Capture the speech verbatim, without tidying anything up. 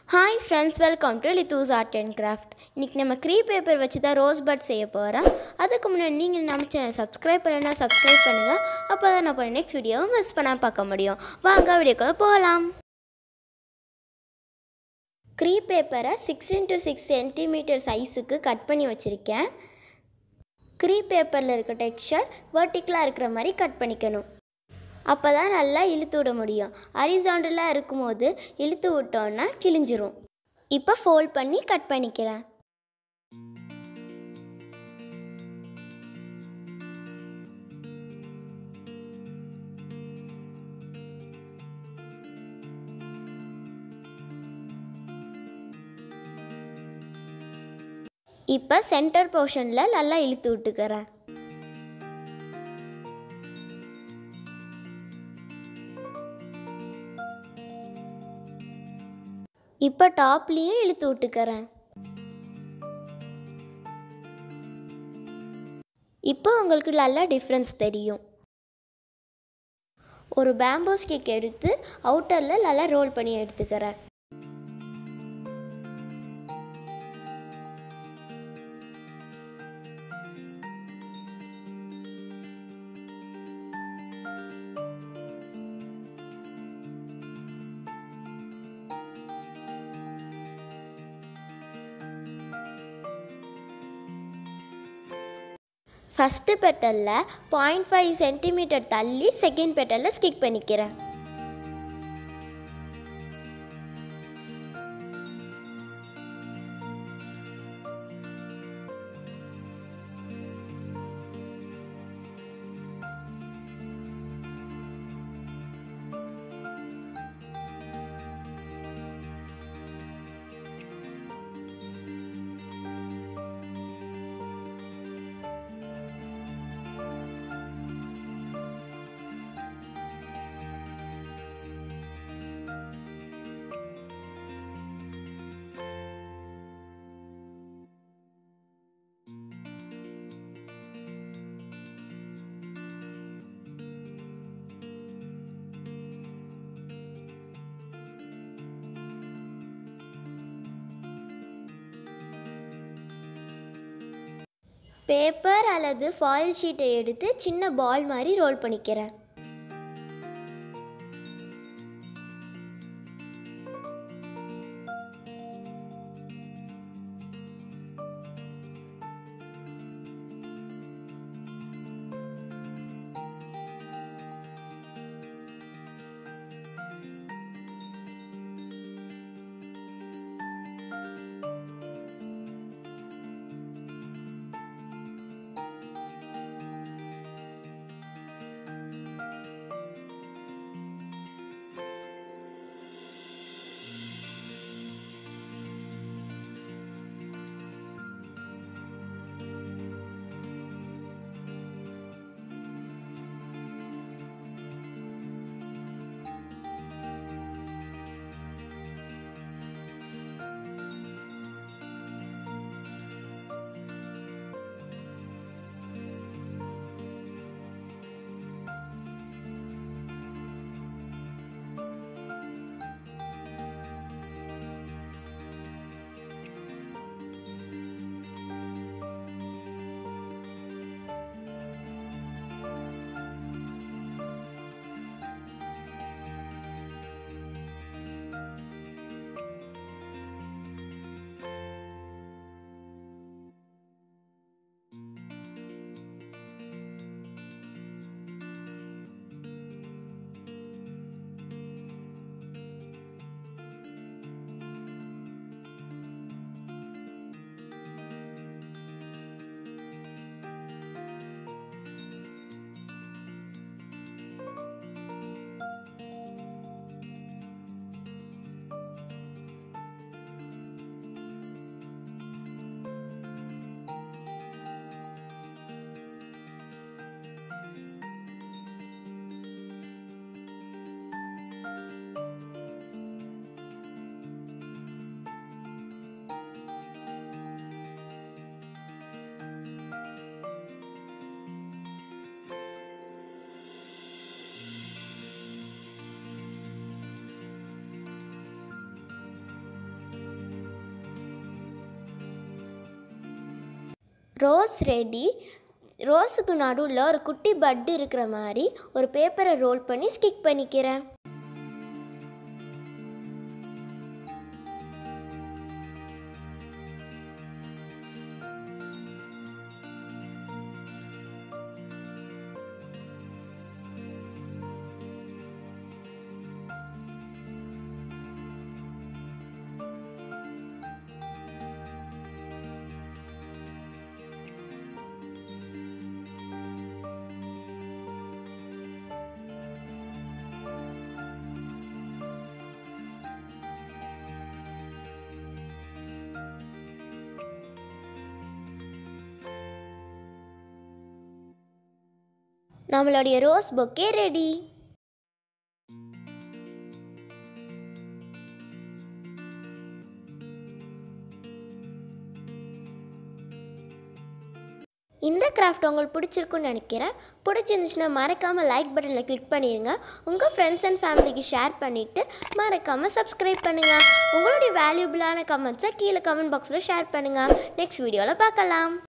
Hi friends, welcome to Lithu's Art and Craft. இன்னைக்கு நம்ம crepe paper வச்சு தான் ரோஸ் பட் செய்ய போறோம். அதுக்கு முன்னாடி நீங்க நம்ம சேனலை subscribe பண்ணலனா subscribe பண்ணுங்க. அப்பதான் நான் போற next வீடியோவை மிஸ் பண்ணாம பார்க்க முடியும். வாங்க வீடியோக்குள்ள போகலாம். crepe paper-ஐ six into six centimeter சைஸ்க்கு கட் பண்ணி வச்சிருக்கேன். crepe paper-ல இருக்க texture vertical-ஆ இருக்கிற மாதிரி கட் பண்ணிக்கணும். அப்பதான் நல்லா இழுத்து விட முடியும். ஹரிசாண்டலா இருக்கும்போது இழுத்து விட்டோம்னா கிழிஞ்சிரும். இப்போ ஃபோல்ட் பண்ணி கட் பண்ணிக்கிறேன். இப்போ சென்டர் போர்ஷன்ல நல்லா இழுத்து விட்டுக்கிறேன். இப்போ டாப்லேயும் இழுத்து விட்டுக்கிறேன். இப்போ உங்களுக்கு நல்லா டிஃப்ரென்ஸ் தெரியும். ஒரு பேம்போ ஸ்டிக் எடுத்து அவுட்டரில் நல்லா ரோல் பண்ணி எடுத்துக்கிறேன். ஃபஸ்ட்டு பெட்டலில் பாயிண்ட் ஃபைவ் சென்டிமீட்டர் தள்ளி செகண்ட் பெட்டலில் ஸ்டிக் பண்ணிக்கிறேன். பேப்பர் அல்லது ஃபாயில் ஷீட்டை எடுத்து சின்ன பால் மாதிரி ரோல் பண்ணிக்கிறேன். Rose ready. ரோஸுக்கு நடுவில் ஒரு குட்டி பட்டு இருக்கிற மாதிரி ஒரு பேப்பரை ரோல் பண்ணி ஸ்டிக் பண்ணிக்கிறேன். நம்மளுடைய ரோஸ் பொக்கே ரெடி. இந்த கிராஃப்ட் உங்களுக்கு பிடிச்சிருக்குன்னு நினைக்கிறேன். பிடிச்சிருந்துச்சுன்னா மறக்காமல் லைக் பட்டனில் கிளிக் பண்ணிடுங்க. உங்கள் ஃப்ரெண்ட்ஸ் அண்ட் ஃபேமிலிக்கு ஷேர் பண்ணிவிட்டு மறக்காமல் சப்ஸ்கிரைப் பண்ணுங்கள். உங்களுடைய வேல்யூபிளான கமெண்ட்ஸை கீழே கமெண்ட் பாக்ஸில் ஷேர் பண்ணுங்கள். நெக்ஸ்ட் வீடியோவில் பார்க்கலாம்.